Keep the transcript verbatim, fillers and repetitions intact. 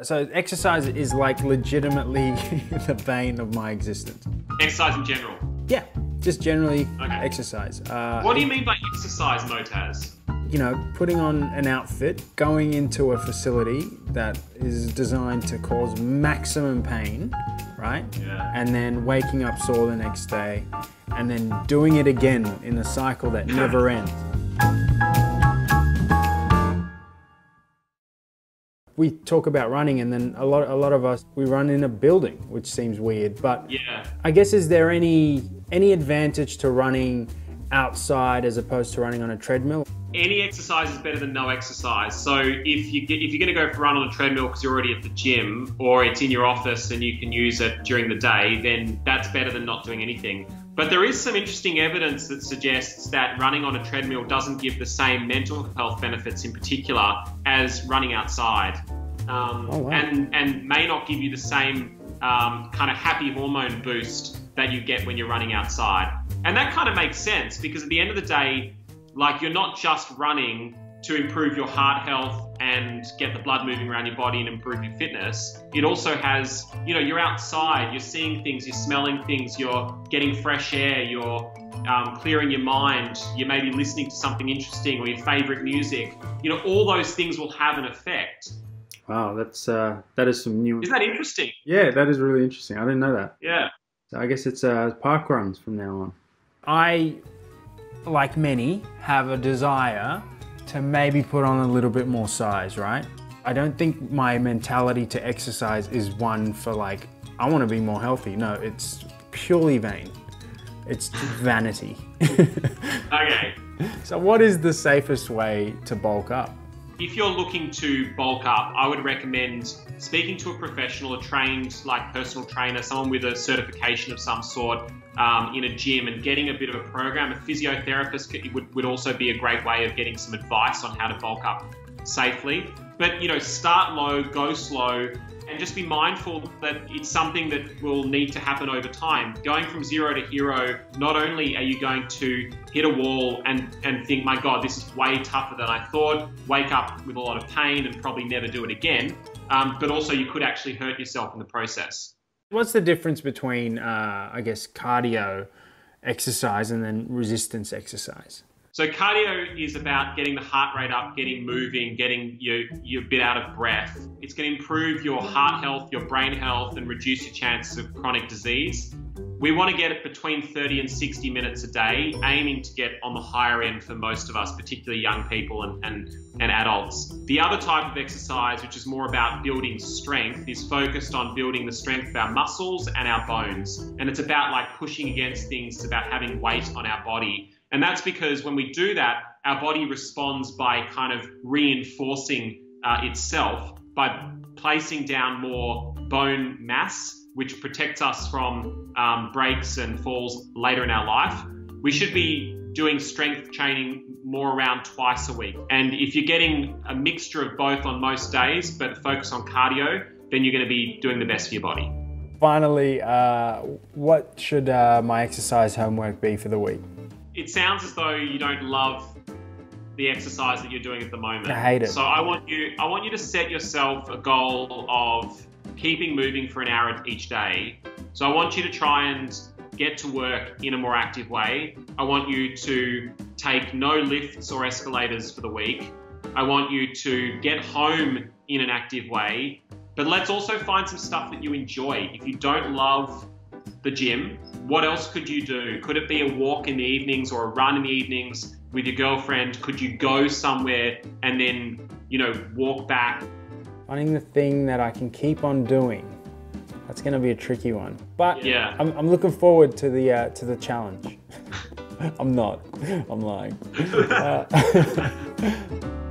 So exercise is like legitimately the bane of my existence. Exercise in general? Yeah, just generally okay. exercise. Uh, what do you mean by exercise, Motaz? You know, putting on an outfit, going into a facility that is designed to cause maximum pain, right? Yeah. And then waking up sore the next day, and then doing it again in a cycle that never ends. We talk about running, and then a lot, a lot of us, we run in a building, which seems weird, but yeah. I guess, is there any, any advantage to running outside as opposed to running on a treadmill? Any exercise is better than no exercise. So if, you get, if you're gonna go for a run on a treadmill because you're already at the gym, or it's in your office and you can use it during the day, then that's better than not doing anything. But there is some interesting evidence that suggests that running on a treadmill doesn't give the same mental health benefits in particular as running outside. Um, oh, wow. and, and may not give you the same um, kind of happy hormone boost that you get when you're running outside. And that kind of makes sense, because at the end of the day, like, you're not just running to improve your heart health and get the blood moving around your body and improve your fitness. It also has, you know, you're outside, you're seeing things, you're smelling things, you're getting fresh air, you're um, clearing your mind, you may be listening to something interesting or your favorite music. You know, all those things will have an effect. Wow, that's uh, that is some new. Isn't that interesting? Yeah, that is really interesting. I didn't know that. Yeah. So I guess it's uh, park runs from now on. I, like many, have a desire to maybe put on a little bit more size, right? I don't think my mentality to exercise is one for like, I want to be more healthy. No, it's purely vain. It's vanity. Okay. So what is the safest way to bulk up? If you're looking to bulk up, I would recommend speaking to a professional, a trained like personal trainer, someone with a certification of some sort um, in a gym, and getting a bit of a program. A physiotherapist would, would also be a great way of getting some advice on how to bulk up safely. But, you know, start low, go slow, and just be mindful that it's something that will need to happen over time. Going from zero to hero, not only are you going to hit a wall and, and think, my God, this is way tougher than I thought, wake up with a lot of pain and probably never do it again, um, but also you could actually hurt yourself in the process. What's the difference between, uh, I guess, cardio exercise and then resistance exercise? So cardio is about getting the heart rate up, getting moving, getting you, you a bit out of breath. It's going to improve your heart health, your brain health, and reduce your chances of chronic disease. We want to get it between thirty and sixty minutes a day, aiming to get on the higher end for most of us, particularly young people and, and, and adults. The other type of exercise, which is more about building strength, is focused on building the strength of our muscles and our bones. And it's about like pushing against things, it's about having weight on our body. And that's because when we do that, our body responds by kind of reinforcing uh, itself by placing down more bone mass, which protects us from um, breaks and falls later in our life. We should be doing strength training more around twice a week. And if you're getting a mixture of both on most days, but focus on cardio, then you're going to be doing the best for your body. Finally, uh, what should uh, my exercise homework be for the week? It sounds as though you don't love the exercise that you're doing at the moment. I hate it. So I want you, I want you to set yourself a goal of keeping moving for an hour each day. So I want you to try and get to work in a more active way. I want you to take no lifts or escalators for the week. I want you to get home in an active way. But let's also find some stuff that you enjoy. If you don't love the gym, what else could you do? Could it be a walk in the evenings or a run in the evenings with your girlfriend? Could you go somewhere and then, you know, walk back? Finding the thing that I can keep on doing. That's going to be a tricky one. But yeah. I'm, I'm looking forward to the uh, to the challenge. I'm not. I'm lying. Uh,